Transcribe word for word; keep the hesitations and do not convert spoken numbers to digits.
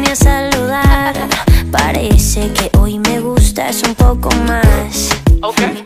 a saludar. Parece que hoy me gustas un poco más. Okay.